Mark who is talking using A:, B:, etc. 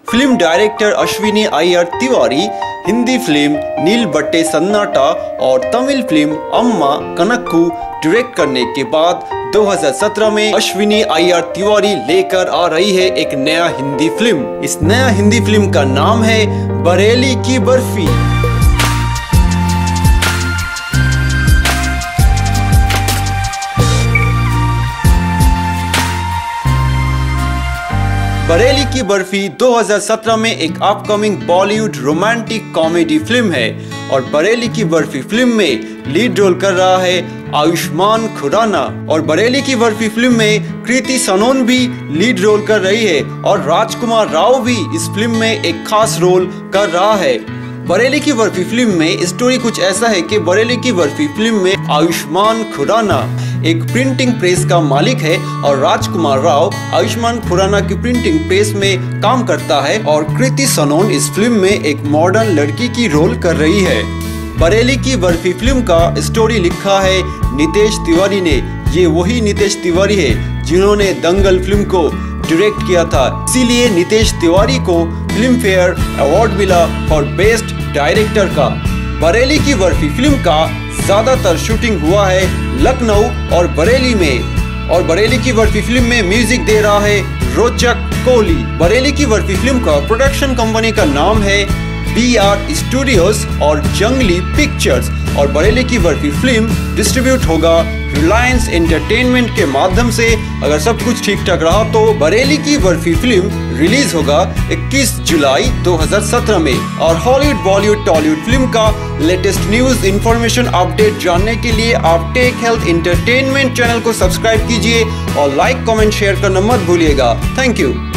A: Film director Ashwiny Iyer Tiwari Hindi film Nil Battey Sannata और Tamil film अम्मा कनक्कू direct करने के बाद 2017 में अश्विनी अय्यर तिवारी लेकर आ रही है एक नया हिंदी फिल्म। इस नया हिंदी फिल्म का नाम है बरेली की बर्फी। बरेली की बर्फी 2017 में एक upcoming Bollywood romantic comedy film है और बरेली की बर्फी फिल्म में लीड रोल कर रहा है आयुष्मान खुराना और बरेली की बर्फी फिल्म में कृति सनोन भी लीड रोल कर रही है और राजकुमार राव भी इस फिल्म में एक खास रोल कर रहा है। बरेली की बर्फी फिल्म में स्टोरी कुछ ऐसा है कि बरेली की बर्फी फिल्म में आयुष्मान खुराना एक प्रिंटिंग प्रेस का मालिक है और राजकुमार राव आयुष्मान खुराना की प्रिंटिंग प्रेस में काम करता है और कृति सनोन इस फिल्म में एक मॉडर्न लड़की की रोल कर रही है। बरेली की बर्फी फिल्म का स्टोरी लिखा है नितेश तिवारी ने। ये वही नितेश तिवारी है जिन्होंने दंगल फिल्म को डायरेक्ट किया था, इसीलिए नितेश तिवारी को फिल्म फेयर अवार्ड मिला फॉर बेस्ट डायरेक्टर का। बरेली की बर्फी फिल्म का ज्यादातर शूटिंग हुआ है लखनऊ और बरेली में और बरेली की बर्फी फिल्म में म्यूजिक दे रहा है रोचक कोहली। बरेली की बर्फी फिल्म का प्रोडक्शन कंपनी का नाम है BR स्टूडियोज और जंगली पिक्चर्स और बरेली की बर्फी फिल्म डिस्ट्रीब्यूट होगा रिलायंस एंटरटेनमेंट के माध्यम से। अगर सब कुछ ठीक ठाक रहा तो बरेली की बर्फी फिल्म रिलीज होगा 21 जुलाई 2017 में। और हॉलीवुड बॉलीवुड टॉलीवुड फिल्म का लेटेस्ट न्यूज इंफॉर्मेशन अपडेट जानने के लिए आप टेक हेल्थ एंटरटेनमेंट चैनल को सब्सक्राइब कीजिए और लाइक कमेंट शेयर करना मत भूलिएगा। Thank you.